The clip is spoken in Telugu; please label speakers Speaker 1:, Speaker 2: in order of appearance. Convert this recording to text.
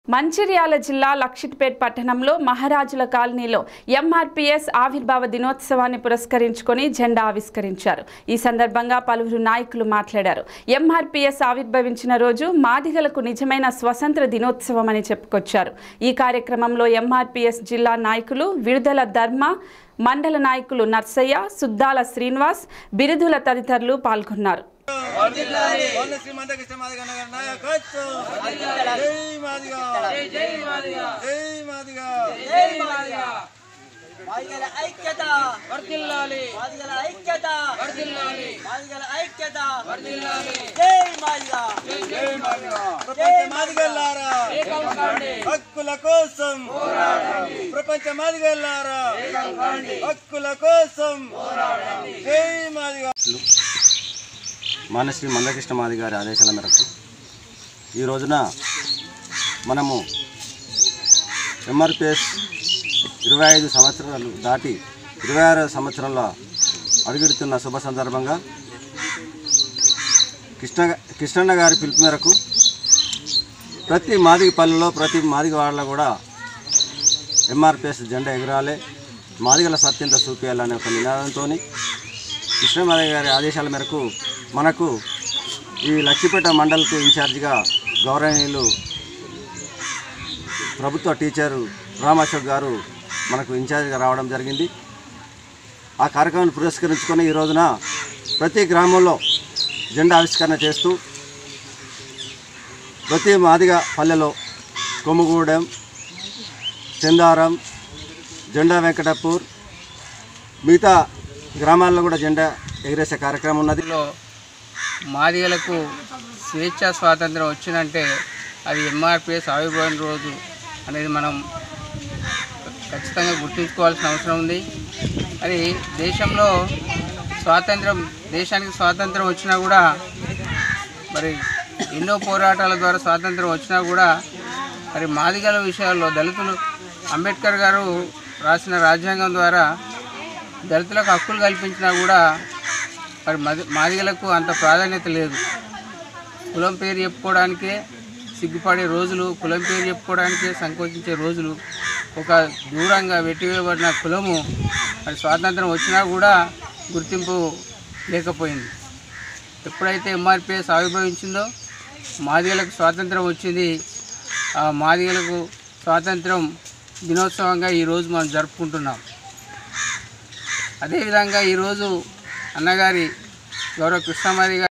Speaker 1: మంచిర్యాల జిల్లా లక్షిట్పేట్ పట్టణంలో మహారాజుల కాలనీలో ఎంఆర్పీఎస్ ఆవిర్భావ దినోత్సవాన్ని పురస్కరించుకొని జెండా ఆవిష్కరించారు। ఈ సందర్భంగా పలువురు నాయకులు మాట్లాడారు। ఎంఆర్పీఎస్ ఆవిర్భవించిన రోజు మాదిగలకు నిజమైన స్వతంత్ర దినోత్సవం అని చెప్పుకొచ్చారు। ఈ కార్యక్రమంలో ఎంఆర్పీఎస్ జిల్లా నాయకులు విడుదల ధర్మ, మండల నాయకులు నర్సయ్య, సుద్దాల శ్రీనివాస్, బిరుదుల తదితరులు పాల్గొన్నారు।
Speaker 2: హక్కుల కోసం ప్రపంచ మాదిగలారా హక్కుల కోసం జై మాదిగ। మానశ్రీ మందకృష్ణ మాది గారి ఆదేశాల మేరకు ఈ రోజున మనము ఎంఆర్పీఎస్ 25 సంవత్సరాలు దాటి 26వ సంవత్సరంలో అడుగుడుతున్న శుభ సందర్భంగా కృష్ణన్న గారి పిలుపు మేరకు ప్రతి మాదిగ పల్లెలో ప్రతి మాదిగ వాడలో కూడా ఎంఆర్పీఎస్ జెండా ఎగరాలి, మాదిగల సత్యంత చూపించాలనే ఒక నినాదంతో కృష్ణమాదయ్య గారి ఆదేశాల మేరకు మనకు ఈ లక్షిపేట మండలికి ఇన్ఛార్జిగా గౌరవనీయులు ప్రభుత్వ టీచరు రామాశోక్ గారు మనకు ఇన్ఛార్జిగా రావడం జరిగింది। ఆ కార్యక్రమాన్ని పురస్కరించుకొని ఈ రోజున ప్రతి గ్రామంలో జెండా ఆవిష్కరణ చేస్తూ ప్రతి మాదిగ పల్లెలో కొమ్ముగూడెం, చందారం, జెండా వెంకటపూర్ మిగతా గ్రామాల్లో కూడా జెండా ఎగరేసే కార్యక్రమం ఉన్నది।
Speaker 3: మాదిగలకు స్వేచ్ఛ స్వాతంత్రం వచ్చినంటే అది ఎంఆర్పీఎస్ ఆవిర్భావం రోజు అనేది మనం ఖచ్చితంగా గుర్తుంచుకోవాల్సిన అవసరం ఉంది। అది దేశంలో దేశానికి స్వాతంత్రం వచ్చినా కూడా మరి ఎన్నో పోరాటాల ద్వారా స్వాతంత్రం వచ్చినా కూడా మరి మాదిగల విషయాల్లో దళితులు అంబేద్కర్ గారు రాసిన రాజ్యాంగం ద్వారా దళితులకు హక్కులు కల్పించినా కూడా మరి మాదిగలకు అంత ప్రాధాన్యత లేదు। కులం పేరు చెప్పుకోవడానికే సిగ్గుపడే రోజులు, కులం పేరు చెప్పుకోవడానికే సంకోచించే రోజులు, ఒక దూరంగా వెట్టివేయబడిన కులము మరి స్వాతంత్రం వచ్చినా కూడా గుర్తింపు లేకపోయింది। ఎప్పుడైతే ఎంఆర్పీఎస్ ఆవిర్భవించిందో మాదిగలకు స్వాతంత్రం వచ్చింది। ఆ మాదిగలకు స్వాతంత్రం దినోత్సవంగా ఈరోజు మనం జరుపుకుంటున్నాం। అదేవిధంగా ఈరోజు అన్నగారి గౌరవ కృష్ణమాది గారి